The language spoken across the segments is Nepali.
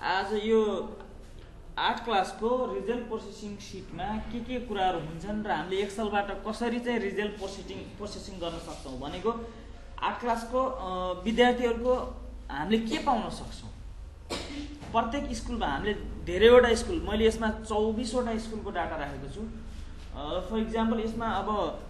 आज यो 8 क्लासको रिजल्ट प्रोसेसिङ सिटमा के कुराहरू हुन्छन् र हामीले एक्सेलबाट कसरी चाहिँ रिजल्ट प्रोसेसिङ गर्न सक्छौं भनेको 8 क्लासको विद्यार्थीहरूको हामीले के पाउन सक्छौं। प्रत्येक स्कुलमा हामीले धेरैवटा स्कुल, मैले यसमा 24 वटा स्कुलको डाटा राखेको छु। फर इक्जाम्पल यसमा अब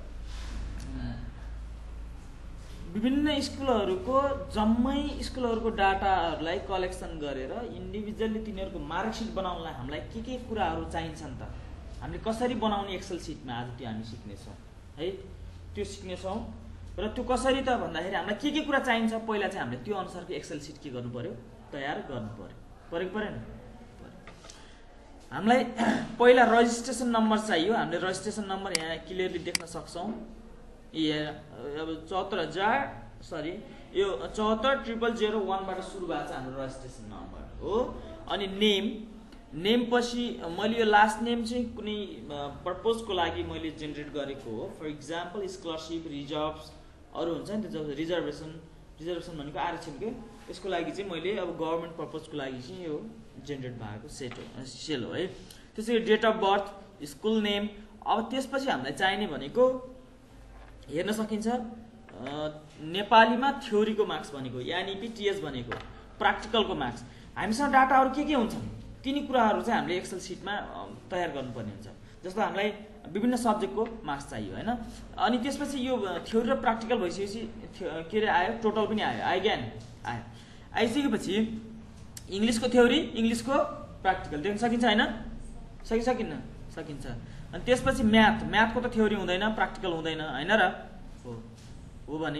विभिन्न स्कुलहरूको जम्मै स्कुलहरूको डाटाहरूलाई कलेक्सन गरेर इन्डिभिजुअली तिनीहरूको मार्कसिट बनाउनलाई हामीलाई के कुराहरू चाहिन्छन् त, हामीले कसरी बनाउने एक्सेल सिटमा आज त्यो हामी सिक्नेछौँ है। त्यो सिक्नेछौँ र त्यो कसरी त भन्दाखेरि हामीलाई के कुरा चाहिन्छ, पहिला चाहिँ हामीले त्यो अनुसारको एक्सेल सिट के गर्नु पर्यो, तयार गर्नु पर्यो। परेको परेन? हामीलाई पहिला रजिस्ट्रेसन नम्बर चाहियो। हामीले रजिस्ट्रेसन नम्बर यहाँ क्लियरली देख्न सक्छौँ। अब 74,000 यो 74,001 बाट सुरु भएको छ हाम्रो रजिस्ट्रेसन नम्बर हो। अनि नेम पछि मैले यो लास्ट नेम चाहिँ कुनै पर्पजको लागि मैले जेनेरेट गरेको हो। फर इक्जाम्पल स्कलरसिप, रिजर्भ्स अरू हुन्छ नि त्यो, रिजर्भेसन भनेको आरक्षण के, यसको लागि चाहिँ मैले अब गभर्नमेन्ट पर्पजको लागि चाहिँ यो जेनेरेट भएको सेल हो है। त्यसै date of birth, school name. अब त्यसपछि हामीलाई चाहिने भनेको हेर्न सकिन्छ नेपालीमा थ्योरीको मार्क्स भनेको, यानी कि टीएस भनेको प्र्याक्टिकलको मार्क्स। हामीसँग डाटाहरू के हुन्छन् तिनी कुराहरू चाहिँ हामीले एक्सेल सिटमा तयार गर्नुपर्ने हुन्छ। जस्तो हामीलाई विभिन्न सब्जेक्टको मार्क्स चाहियो हैन। अनि त्यसपछि यो थ्योरी र प्र्याक्टिकल भइसकेपछि के रे आयो, टोटल पनि आयो ज्ञान आयो। आइसकेपछि इङ्ग्लिसको थ्योरी, इङ्ग्लिसको प्र्याक्टिकल देख्न सकिन्छ हैन? सकिन्छ। अनि त्यसपछि म्याथको त थ्योरी हुँदैन, प्र्याक्टिकल हुँदैन हैन र? हो भने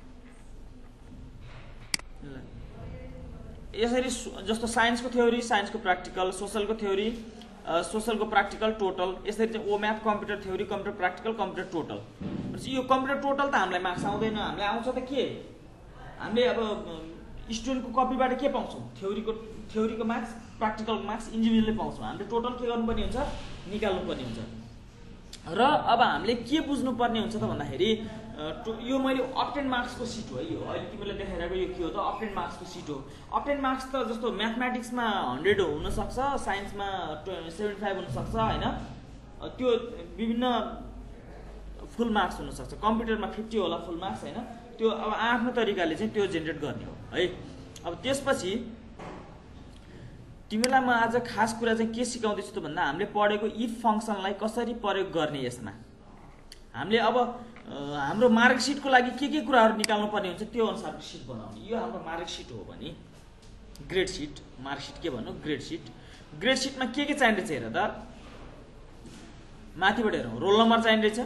यसरी जस्तो साइन्सको थ्योरी, साइन्सको प्र्याक्टिकल, सोशलको थ्योरी, सोशलको प्र्याक्टिकल, टोटल। यसरी चाहिँ ओ math, computer theory, computer practical, computer total. यो कम्प्युटर टोटल त हामीलाई मार्क्स आउँदैन, हामीलाई आउँछ त के, हामीले अब स्टुडेन्टको कपीबाट के पाउँछौँ, थ्योरीको मार्क्स, प्र्याक्टिकलको मार्क्स इन्डिभिजुअली पाउँछौँ। हामीले टोटल के गर्नुपर्ने हुन्छ, निकाल्नुपर्ने हुन्छ। र अब हामीले के बुझ्नुपर्ने हुन्छ त भन्दाखेरि यो मैले अप्टेन मार्क्सको सिट हो यो, अहिले तिमीले देखाइरहेको यो के हो त, अप्टेन मार्क्सको सिट हो। अप्टेन मार्क्स त जस्तो म्याथमेटिक्समा 100 हुनसक्छ, साइन्समा 75 हुनसक्छ हैन, त्यो विभिन्न फुल मार्क्स हुनसक्छ। कम्प्युटरमा 50 होला फुल मार्क्स हैन। त्यो अब आफ्नो तरिकाले चाहिँ त्यो जेनेरेट गर्ने हो है। अब त्यसपछि तिमीलाई म आज खास कुरा चाहिँ के सिकाउँदैछु त भन्दा हामीले पढेको इफ फंक्सनलाई कसरी प्रयोग गर्ने। यसमा हामीले अब हाम्रो मार्कसिटको लागि के कुराहरू निकाल्नु पर्ने हुन्छ त्यो अनुसारको सिट बनाउने। यो हाम्रो मार्कसिट हो भने ग्रेड सिट, मार्कसिट के भन्नु, ग्रेड सिट। ग्रेड सिटमा के चाहिने रहेछ हेर त, माथिबाट हेरौँ। रोल नम्बर चाहिने रहेछ,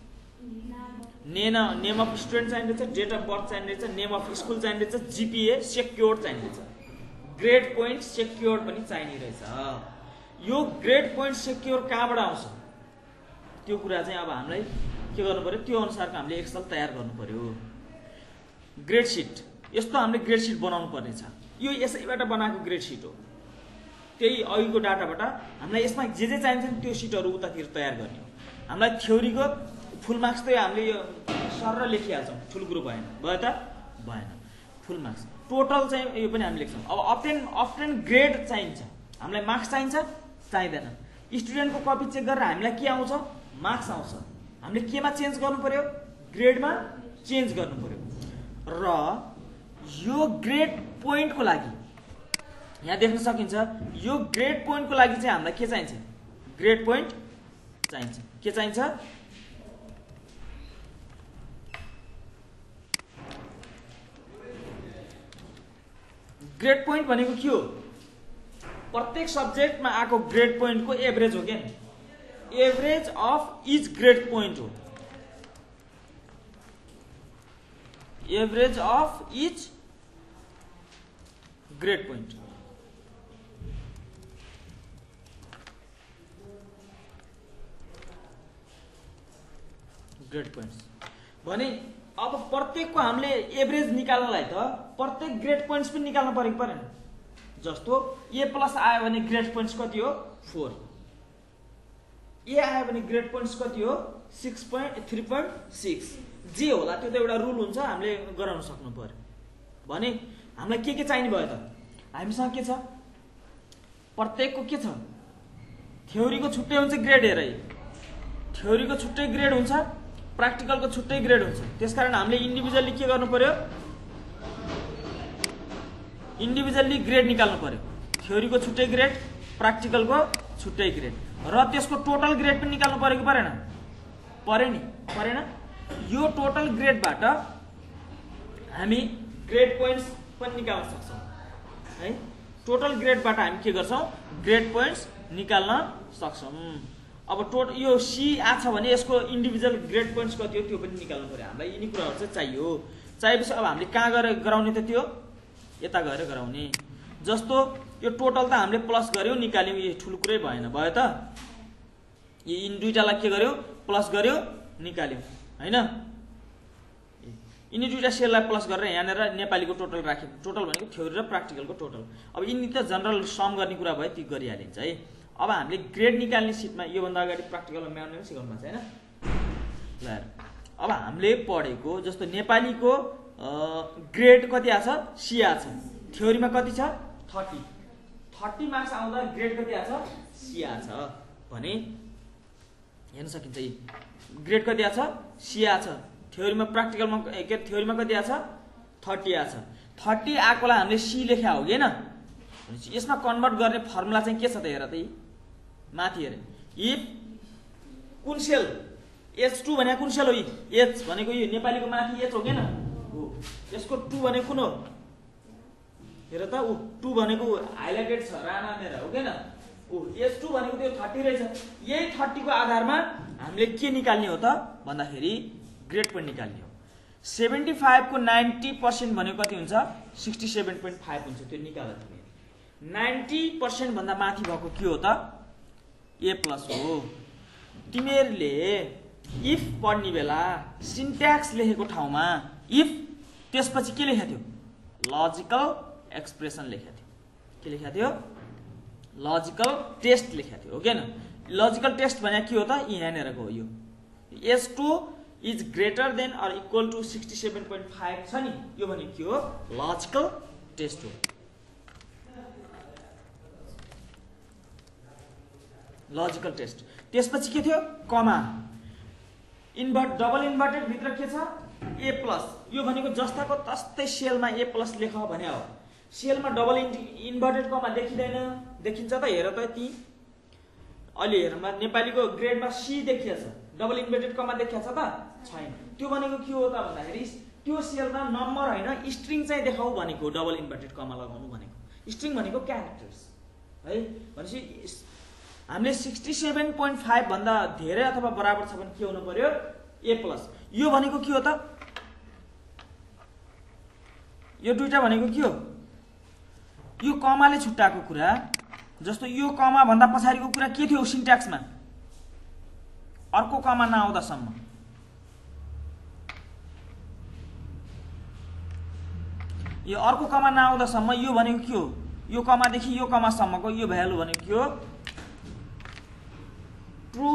नेम अफ स्टुडेन्ट चाहिने रहेछ, डेट अफ बर्थ चाहिने रहेछ, नेम अफ स्कुल चाहिने रहेछ, जीपीए सेक्योर्ड चाहिने रहेछ, ग्रेड पोइन्ट सेक्योर्ड पनि चाहिने रहेछ। यो ग्रेड पोइन्ट सेक्योर कहाँबाट आउँछ त्यो कुरा चाहिँ अब हामीलाई के गर्नु पर्यो, त्यो अनुसारको हामीले एक्सेल तयार गर्नु पर्यो। ग्रेड सिट, यस्तो हामीले ग्रेड सिट बनाउनु पर्ने छ। यो यसैबाट बनाएको ग्रेड सिट हो। त्यही अघिको डाटाबाट हामीलाई यसमा जे चाहिन्छ त्यो सिटहरू उतातिर तयार गर्ने हो। हामीलाई थ्योरीको फुल मार्क्स त हामीले यो सर लेखिहाल्छौँ, ठुलो भएन, भयो त भएन। फुल मार्क्स टोटल चाहिँ यो पनि हामी लेख्छौँ। अब अप्टेन ग्रेड चाहिन्छ, हामीलाई मार्क्स चाहिन्छ चाहिँदैन। स्टुडेन्टको कपी चेक गरेर हामीलाई के आउँछ, मार्क्स आउँछ। हामीले केमा चेन्ज गर्नु पर्यो, ग्रेडमा चेन्ज गर्नु पर्यो। र यो ग्रेड पोइन्टको लागि यहाँ देख्न सकिन्छ, यो ग्रेड पोइन्टको लागि चाहिँ हामीलाई के चाहिन्छ, ग्रेड पोइन्ट चाहिन्छ। के चाहिन्छ, ग्रेड पोइन्ट भनेको के हो, प्रत्येक सब्जेक्टमा आएको ग्रेड पोइन्टको एभरेज हो क्या, average of each grade point हो, average of each grade point. Grade points भने अब प्रत्येकको हामीले एभरेज निकाल्नलाई त प्रत्येक ग्रेड पोइन्ट्स पनि निकाल्नु परेको परेन। जस्तो ए प्लस आयो भने ग्रेड पोइन्ट्स कति हो, 4। ए आयो भने ग्रेड पोइन्ट्स कति हो, 3.6। जे होला त्यो त एउटा रुल हुन्छ, हामीले गराउन सक्नु पर्यो। भने हामीलाई के चाहिने भयो त, हामीसँग के छ, प्रत्येकको के छ थ्योरीको छुट्टै हुन्छ ग्रेड हेरै थ्योरीको छुट्टै ग्रेड हुन्छ प्र्याक्टिकलको छुट्टै ग्रेड हुन्छ त्यसकारण हामीले इन्डिभिजुअली के गर्नु पर्यो इन्डिभिजुअली ग्रेड निकाल्नु पर्यो थ्योरीको छुट्टै ग्रेड प्र्याक्टिकलको छुट्टै ग्रेड र त्यसको टोटल ग्रेड पनि निकाल्नु पर्यो कि परेन पर्यो नि परेन यो टोटल ग्रेडबाट हामी ग्रेड पोइन्ट्स पनि निकाल्न सक्छौं है टोटल ग्रेडबाट हामी के गर्छौं ग्रेड पोइन्ट्स निकाल्न सक्छौं अब यो सी आछ भने यसको इन्डिभिजुअल ग्रेड पोइन्ट्स कति हो त्यो पनि निकाल्नु पर्यो हामीलाई यिनी कुराहरु चाहिँ चाहियो चाहिएपछि अब हामीले कहाँ गएर गराउने त त्यो यता गएर गराउने जस्तो यो टोटल त हामीले प्लस गर्यौ निकाल्यौ यो ठुलो कुरै भएन भयो त यिनी दुईटालाई के गर्यौ प्लस गर्यौ निकाल्यौ हैन यिनी दुईटा सेललाई प्लस गरेर यहाँनेर नेपालीको टोटल राख्यौ टोटल भनेको थ्योरी र प्र्याक्टिकलको टोटल अब यिनी त जनरल सम गर्ने कुरा भयो ती गरिहालिन्छ है अब हामीले ग्रेड निकाल्ने सिटमा यो भन्दा अगाडि प्र्याक्टिकलमा म्याउन पनि सिकाउनु भएको छ हैन ल अब हामीले पढेको जस्तो नेपालीको ग्रेड कति आछ सी आछ थ्योरीमा कति छ 30 मार्क्स आउँदा ग्रेड कति आछ सी आछ भने हेर्न सकिन्छ यी ग्रेड कति आछ सी आछ थ्योरीमा प्र्याक्टिकलमा के थ्योरीमा कति आछ 30 आछ 30 आकोलाई हामीले सी लेख्या हो हैन यसमा कन्भर्ट गर्ने फर्मुला चाहिँ के छ त हेर त यी माथि हेरे इफ कुन सेल h2 भनेको कुन सेल हो यी h भनेको यो नेपालीको माथि h हो हैन हो यसको 2 भनेको कुन हो हेर त उ 2 भनेको हाइलाइटेड छ राना मेरा हो हैन उ h2 भनेको त्यो 30 रहेछ यही 30 को आधारमा हामीले के निकाल्ने हो त भन्दाखेरि ग्रेड पनि निकाल्ने हो 75 को 90% भनेको कति हुन्छ 67.5 हुन्छ त्यो निकाल तिमी 90% भन्दा माथि भएको के हो त a+ हो तिमीहरुले इफ पढ्ने बेला सिन्ट्याक्स लेखेको ठाउँमा इफ त्यसपछि के लेखेको थियो लजिकल एक्सप्रेसन लेखेको थियो के लेखेको थियो लजिकल टेस्ट लेखेको थियो हो के न लजिकल टेस्ट भने के हो त यहाँनेरको हो यो s2 is greater than or equal to 67.5 छ नि यो भने के हो लजिकल टेस्ट हो लजिकल टेस्ट त्यसपछि के थियो कमा डबल इन्भर्टेड भित्र के छ a+ यो भनेको जस्ताको तस्तै सेलमा a+ लेख भने हो सेलमा डबल इन्भर्टेड कमा देखिदैन देखिन्छ त हेर त ती अलि हेरमा नेपालीको ग्रेडमा सी देखिया छ डबल इन्भर्टेड कमा देखिया छ त छैन त्यो भनेको के हो त भन्दाखेरि त्यो सेलमा नम्बर हैन स्ट्रिङ चाहिँ देखाउ भनेको डबल इन्भर्टेड कमा लगाउनु भनेको स्ट्रिङ भनेको क्यारेक्टर्स है भनेपछि हामीले 67.5 भन्दा धेरै अथवा बराबर छ भने के हुनु पर्यो a+ यो भनेको के हो त यो दुईटा भनेको के हो यो कमाले छुट्टाएको कुरा जस्तो यो कमा भन्दा पछाडीको कुरा के थियो सिन्ट्याक्समा अर्को कमा नआउँदासम्म यो अर्को कमा नआउँदासम्म यो भनेको के हो यो कमादेखि यो कमासम्मको यो भ्यालु भनेको के हो ट्रु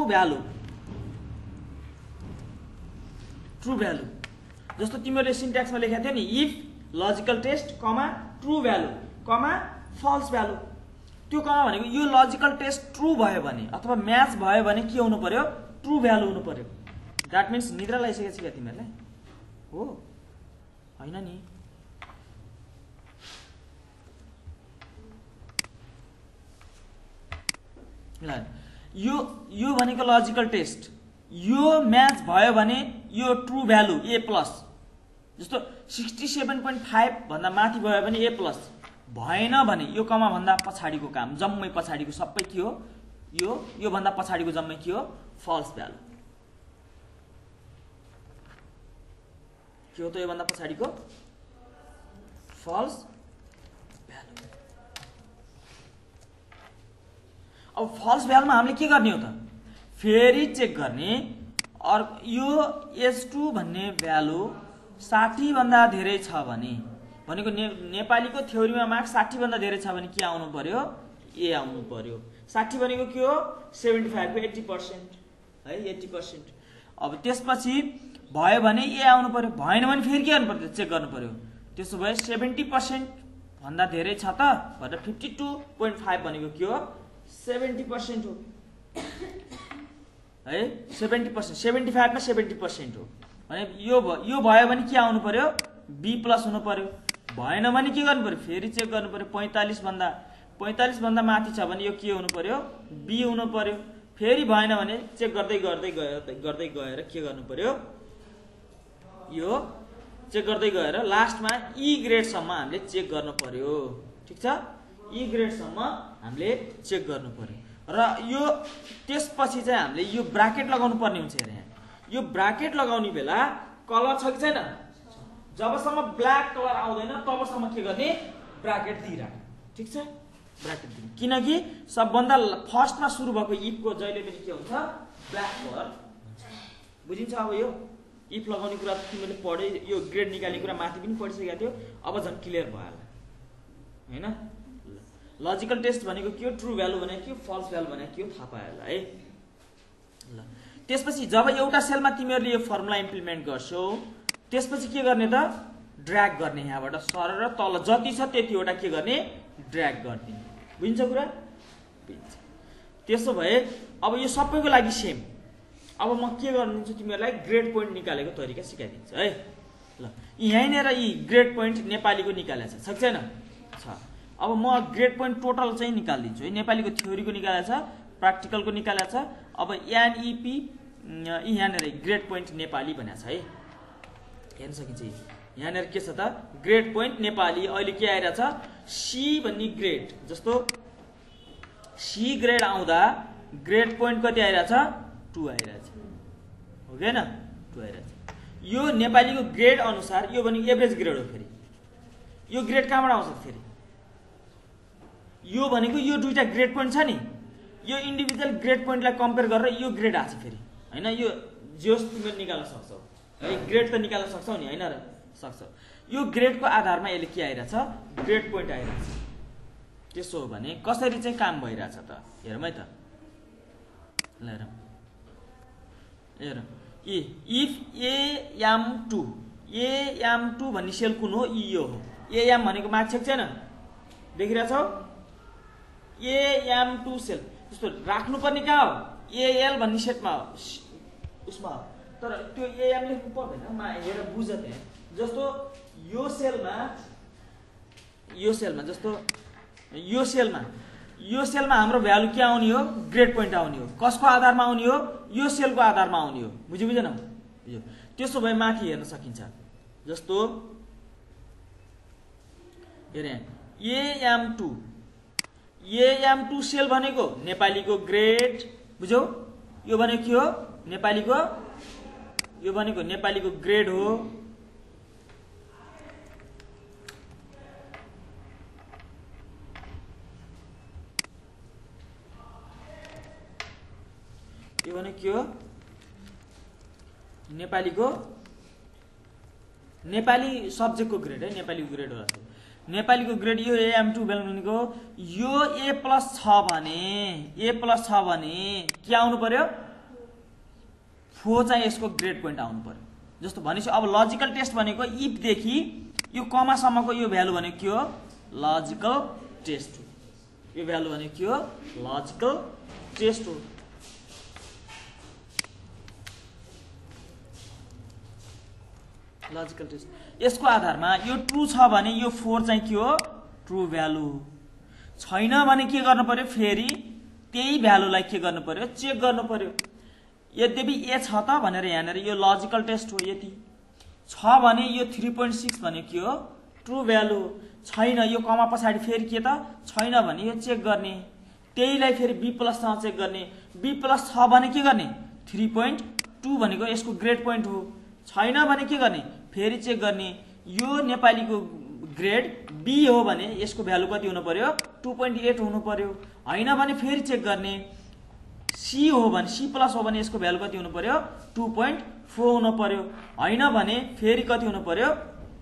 भ्यालु जस्तो तिमीले सिन्ट्याक्समा लेखेको थियो नि if logical test comma true value comma false value त्यो कमा भनेको यो लजिकल टेस्ट ट्रु भयो भने अथवा म्याच भयो भने के हुनु पर्यो ट्रु भ्यालु हुनु पर्यो दैट मीन्स निद्रा लागिसकेको छ के तिमीहरुलाई हो हैन नि ल यो भनेको लजिकल टेस्ट यो म्याच भयो भने यो ट्रु भ्यालु a+ जस्तो 67.5 भन्दा माथि भयो भने a+ भएन भने यो कमा भन्दा पछाडीको काम जम्मै पछाडीको सबै के हो यो भन्दा पछाडीको जम्मै के हो फल्स भ्यालु के हो त यो भन्दा पछाडीको फल्स भ्यालु अब फल्स भ्यालुमा हामीले के गर्ने हो त फेरि चेक गर्ने और यो h2 भन्ने भ्यालु 60 भन्दा धेरै छ भने भनेको नेपालीको थ्योरीमा मार्क्स 60 भन्दा धेरै छ भने के आउनु पर्यो a आउनु पर्यो 60 भनेको के हो 75 को 80% है 80% अब त्यसपछि भयो भने a आउनु पर्यो भएन भने फेरि के गर्नु पर्यो चेक गर्नु पर्यो त्यसो भए 70% भन्दा धेरै छ त भनेर 52.5 भनेको के हो 70% हो है 70% 75 मा 70% हो भने यो भयो भने के आउनु पर्यो B प्लस हुनु पर्यो भएन भने के गर्नु पर्यो फेरि चेक गर्नु पर्यो 45 भन्दा माथि छ भने यो के हुनु पर्यो B हुनु पर्यो फेरि भएन भने चेक गर्दै गएर के गर्नु पर्यो यो चेक गर्दै गएर लास्टमा E ग्रेड सम्म हामीले चेक गर्नु पर्यो ठीक छ E ग्रेड सम्म हामीले चेक गर्नु पर्यो र यो त्यसपछि चाहिँ हामीले यो ब्राकेट लगाउनु पर्ने हुन्छ हेर यहाँ यो ब्राकेट लगाउने बेला कलर छ कि छैन जबसम्म ब्ल्याक कलर आउँदैन तबसम्म के गर्ने ब्राकेट दिइराख ठीक छ ब्राकेट दिनु किनकि सबभन्दा फर्स्टमा सुरु भएको इफ को जहिले पनि के हुन्छ ब्ल्याक कलर बुझिन्छ अब यो इफ लगाउने कुरा त तिमीले पढे यो ग्रेड निकाल्ने कुरा माथि पनि पढिसकेको थियो अब झन् क्लियर भयो हैन लजिकल टेस्ट भनेको के हो ट्रु भ्यालु भनेको के हो फल्स भ्यालु भनेको के हो थाहा पायो होला है ल त्यसपछि जब एउटा सेलमा तिमीहरुले यो फर्मुला इम्प्लिमेन्ट गर्छौ त्यसपछि के गर्ने त ड्र्याग गर्ने यहाँबाट सरेर तल जति छ त्यतिवटा के गर्ने ड्र्याग गर्दिने बुझिन्छ कुरा बुझिन्छ त्यसो भए अब यो सबैको लागि सेम अब म के गर्नुहुन्छ तिमीहरुलाई ग्रेड पोइन्ट निकालेको तरिका सिकाइदिन्छु है ल यहाँनेर यी ग्रेड पोइन्ट नेपालीको निकालेछ छ कि छैन छ अब म ग्रेड पोइन्ट टोटल चाहिँ निकाल्दिन्छु है नेपालीको थ्योरीको निकालेछ प्र्याक्टिकलको निकालेछ अब एनईपी यहाँनेर ग्रेड पोइन्ट नेपाली भनेको छ है हेर्न सकिन्छ यहाँनेर के छ त ग्रेड पोइन्ट नेपाली अहिले के आइराछ सी भन्ने ग्रेड जस्तो सी ग्रेड आउँदा ग्रेड पोइन्ट कति आइराछ 2 आइराछ हो के हैन 2 आइराछ यो नेपालीको ग्रेड अनुसार यो भने एभरेज ग्रेड हो फेरि यो ग्रेड कहाँबाट आउँछ फेरि यो भनेको यो दुईटा ग्रेड पोइन्ट छ नि यो इन्डिभिजुअल ग्रेड पोइन्टलाई कम्पेयर गरेर यो ग्रेड आछ फेरि हैन यो जोस तिमीले निकाल्न सक्छौ है ग्रेड त निकाल्न सक्छौ नि हैन र सक्छौ यो ग्रेडको आधारमा यसले के आइराछ ग्रेड पोइन्ट आइराछ त्यसो हो भने कसरी चाहिँ काम भइराछ त हेरौँ है त ल हेर इफ am2 भन्ने सेल कुन हो यो हो am भनेको मार्क छ छैन देखिरहेछौ am2 सेल जस्तो राख्नु पर्ने कहाँ हो al भन्ने सेटमा हो उसमा हो तर त्यो am लेख्नु पर्दैन म हेर बुझ त्यहाँ जस्तो यो सेलमा जस्तो यो सेलमा हाम्रो भ्यालु के आउने हो ग्रेड पोइन्ट आउने हो कसको आधारमा आउने हो यो सेलको आधारमा आउने हो बुझेन बुझ्यो त्यसो भए माथि हेर्न सकिन्छ जस्तो हेरे am2 सेल भनेको नेपालीको ग्रेड बुझ्यौ यो भनेको के हो नेपालीको ग्रेड हो यो भने के हो नेपाली सब्जेक्टको ग्रेड है नेपालीको ग्रेड होला नेपालीको ग्रेड यो am2 भनेको यो a+ छ भने के आउनु पर्यो 4 चाहिँ यसको ग्रेड पोइन्ट आउनु पर्यो जस्तो भनेपछि अब लजिकल टेस्ट भनेको इफ देखि यो कमा सम्मको यो भ्यालु भनेको के हो लजिकल टेस्ट हो यो भ्यालु भनेको के हो लजिकल टेस्ट हो लजिकल टेस्ट यसको आधारमा यो ट्रु छ भने यो 4 चाहिँ के हो ट्रु भ्यालु छैन भने के गर्नु पर्यो फेरि त्यही भ्यालुलाई के गर्नु पर्यो चेक गर्नु पर्यो यद्यपि ए छ त भनेर यहाँनेर यो लजिकल टेस्ट हो यति छ भने यो 3.6 भने के हो ट्रु भ्यालु छैन यो कमा पछाडी फेरि के त छैन भने यो चेक गर्ने त्यहीलाई फेरि b+ सँग चेक गर्ने b+ छ भने के गर्ने 3.2 भनेको यसको ग्रेड पोइन्ट हो छैन भने के गर्ने फेरि चेक गर्ने यो नेपालीको ग्रेड B हो भने यसको भ्यालु कति हुनु पर्यो 2.8 हुनु पर्यो हैन भने फेरि चेक गर्ने C हो भने C+ हो भने यसको भ्यालु कति हुनु पर्यो 2.4 हुनु पर्यो हैन भने फेरि कति हुनु पर्यो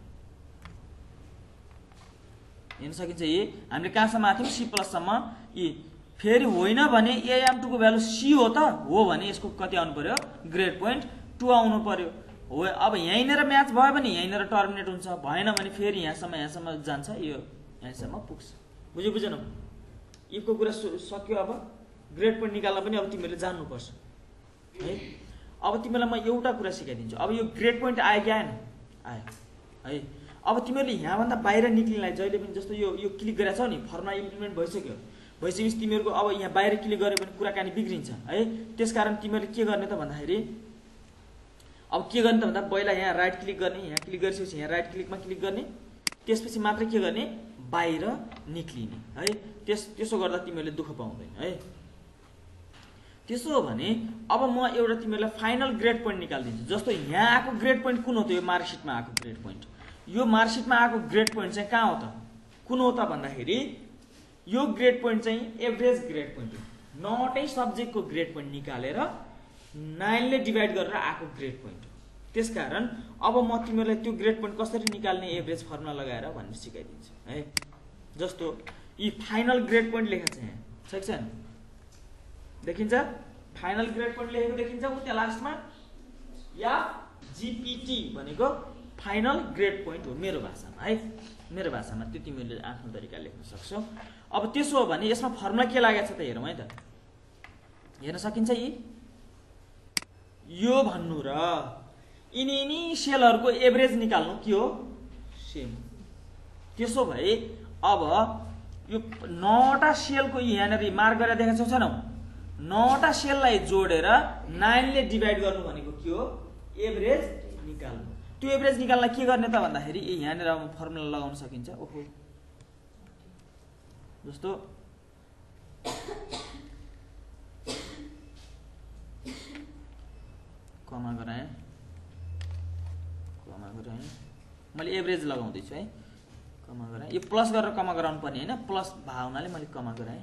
हेर्न सकिन्छ यी हामीले कहाँसम्म आथ्यौं C+ सम्म यी फेरि होइन भने am2 को भ्यालु C हो त हो भने यसको कति आउनु पर्यो ग्रेड पोइन्ट 2 आउनु पर्यो हो अब यहीँनेर म्याच भयो भने यहीँनेर टर्मिनेट हुन्छ भएन भने फेरि यहाँसम्म जान्छ यो यहाँसम्म पुग्छ। बुझेनौ? इफको कुरा सक्यो। अब ग्रेड पोइन्ट निकाल्न पनि अब तिमीले जान्नुपर्छ है। अब तिमीलाई म एउटा कुरा सिकाइदिन्छु। अब यो ग्रेड पोइन्ट आयो कि आएन? आयो है। अब तिमीहरूले यहाँभन्दा बाहिर निक्लिनलाई जहिले पनि जस्तो यो क्लिक गरेका छौ नि, फर्मुला इम्प्लिमेन्ट भइसक्यो। भइसकेपछि तिमीहरूको अब यहाँ बाहिर क्लिक गऱ्यो भने कुराकानी बिग्रिन्छ है। त्यसकारण तिमीहरूले के गर्ने त भन्दाखेरि अब के गर्ने त भन्दा पहिला यहाँ राइट क्लिक गर्ने, यहाँ क्लिक गरिसकेपछि यहाँ राइट क्लिकमा क्लिक गर्ने, त्यसपछि मात्र के गर्ने बाहिर निक्लिने है। त्यसो गर्दा तिमीहरूले दुःख पाउँदैन है। त्यसो हो भने अब म एउटा तिमीहरूलाई फाइनल ग्रेड पोइन्ट निकालिदिन्छु। जस्तो यहाँ आएको ग्रेड पोइन्ट कुन हो त? यो मार्कसिटमा आएको ग्रेड पोइन्ट। यो मार्कसिटमा आएको ग्रेड पोइन्ट चाहिँ कहाँ हो त? कुन हो त भन्दाखेरि यो ग्रेड पोइन्ट चाहिँ एभरेज ग्रेड पोइन्ट हो। नटै सब्जेक्टको ग्रेड पोइन्ट निकालेर 9 ले डिभाइड गरेर आएको ग्रेड पोइन्ट हो। त्यसकारण अब म तिमीहरूलाई त्यो ग्रेड पोइन्ट कसरी निकाल्ने एभरेज फर्मुला लगाएर भन्ने सिकाइदिन्छु है। जस्तो यी फाइनल ग्रेड पोइन्ट लेखेको छ यहाँ, छ कि छैन? देखिन्छ? फाइनल ग्रेड पोइन्ट लेखेको देखिन्छ त्यहाँ लास्टमा। या जीपीटी भनेको फाइनल ग्रेड पोइन्ट हो मेरो भाषामा है। मेरो भाषामा त्यो तिमीले आफ्नो तरिकाले लेख्न सक्छौ। अब त्यसो हो भने यसमा फर्मुला के लागेको छ त हेरौँ है त। हेर्न सकिन्छ? यो भन्नु र यिनी सेलहरूको एभरेज निकाल्नु के हो? सेम। त्यसो भए अब यो 9टा सेलको यहाँनिर मार्क गरेर देखाएको छ छैनौ? 9टा सेललाई जोडेर 9 ले डिभाइड गर्नु भनेको के हो? एभरेज निकाल्नु। त्यो एभरेज निकाल्न के गर्ने त भन्दाखेरि यहाँनिर अब फर्मुला लगाउन सकिन्छ। ओहो, जस्तो कमा गराएँ, मैले एभरेज लगाउँदैछु है। कमा गराएँ, यो प्लस गरेर कमा गराउनु पर्ने होइन, प्लस भावनाले मैले कमा गराएँ।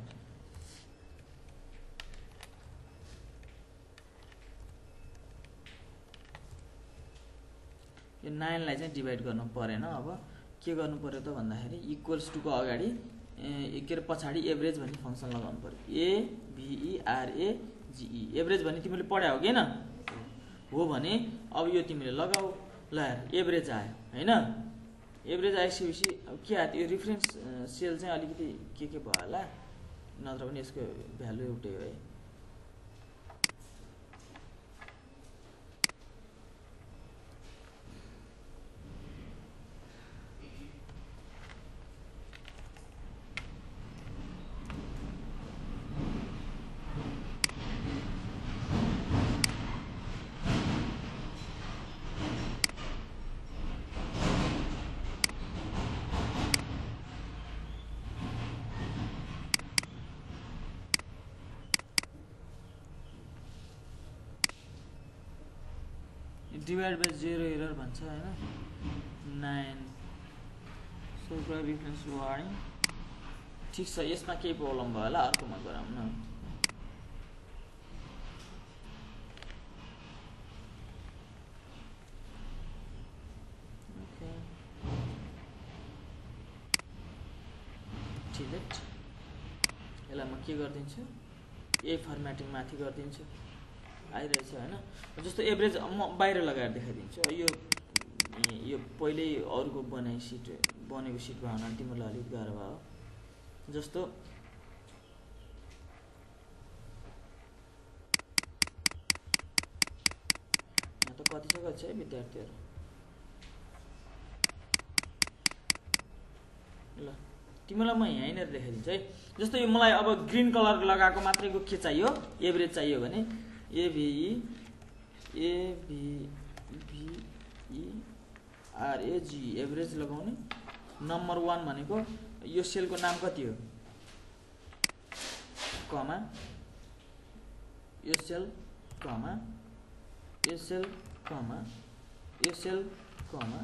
यो 9 लाई चाहिँ डिभाइड गर्नु परेन। अब के गर्नु पर्यो त भन्दाखेरि इक्वल्स टु को अगाडि के अरे पछाडि एभरेज भन्ने फङ्सन लगाउनु पर्यो। AVERAGE एभरेज भन्ने तिमीले पढ्या हो कि हैन? हो भने अब यो तिमीले लगाऊ। ल एभरेज आयो हैन? एभरेज आइसकेपछि अब के आयो? यो रेफरेन्स सेल चाहिँ अलिकति के भयो होला, नत्र पनि यसको भ्यालु एउटै हो है। डिवाइड बाई 0 एरर भन्छ हैन? 9 सो रेफरेन्स वार्निङ। ठीक छ, यसमा केही प्रब्लम भयो होला, अर्कोमा गरौँ न। Okay, delete. यसलाई म के गरिदिन्छु? ए फर्मेटिङ माथि गरिदिन्छु। आइरहेछ हैन? जस्तो एभरेज म बाहिर लगाएर देखाइदिन्छु। यो पहिल्यै अरूको बनेको सिट भयो भने तिमीलाई अलिक गाह्रो भयो। जस्तो यहाँ त कति छ है विद्यार्थीहरू? ल तिमीलाई म यहीँनिर देखाइदिन्छु है। जस्तो यो मलाई अब ग्रीन कलर लगाएको मात्रैको के चाहियो? एभरेज चाहियो भने AVERAGE एभरेज लगाउने। नम्बर 1 भनेको यो सेलको नाम कति हो? कमा यो सेल, कमा यो सेल, कमा यो सेल, कमा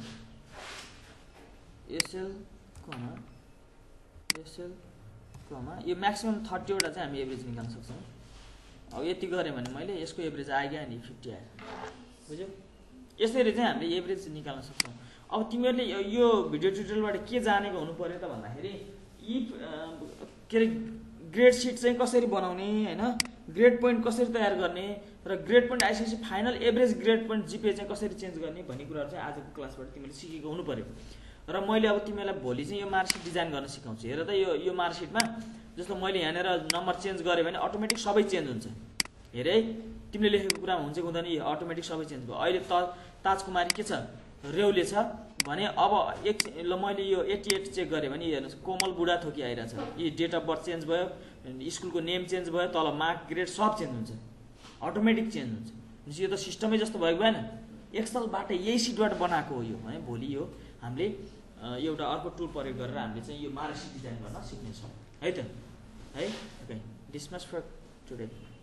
यो सेल, कमा यो सेल, कमा यो म्याक्सिमम 30 वटा चाहिँ हामी एभरेज निकाल्न सक्छौँ। अब यति गरेँ भने मैले यसको एभरेज आइगयो नि 50 आयो। बुझ्यौ? यसरी चाहिँ हामीले एभरेज निकाल्न सक्छौँ। अब तिमीहरूले यो भिडियो ट्युटोरियलबाट के जानेको हुनु पर्यो त भन्दाखेरि यी के अरे ग्रेड सिट चाहिँ कसरी बनाउने हैन, ग्रेड पोइन्ट कसरी तयार गर्ने र ग्रेड पोइन्ट आइसकेपछि फाइनल एभरेज ग्रेड पोइन्ट जिपे चाहिँ कसरी चेन्ज गर्ने भन्ने कुराहरू चाहिँ आजको क्लासबाट तिमीले सिकेको हुनु पर्यो। र मैले अब तिमीलाई भोलि चाहिँ यो मार्कसिट डिजाइन गर्न सिकाउँछु। हेर त यो मार्कसिटमा जस्तो मैले यहाँनिर नम्बर चेन्ज गरेँ भने अटोमेटिक सबै चेन्ज हुन्छ। हेर है, तिमीले लेखेको कुरामा हुन्छ कि हुँदैन, यो अटोमेटिक सबै चेन्ज भयो। अहिले ताजकुमारी के छ, रेउले छ भने अब ल मैले यो 88 चेक गरेँ भने हेर्नुहोस् कोमल बुढा थोकी आइरहेछ। यी डेट अफ बर्थ चेन्ज भयो, स्कुलको नेम चेन्ज भयो, तल मार्क ग्रेड सब चेन्ज हुन्छ, अटोमेटिक चेन्ज हुन्छ। यो त सिस्टमै जस्तो भएको भएन, एक्सलबाट यही सिटबाट बनाएको हो यो है। भोलि यो हामीले एउटा अर्को टुल प्रयोग गरेर हामीले चाहिँ यो मार्कसिट डिजाइन गर्न सिक्नेछौँ है त है। Okay, dismiss for today.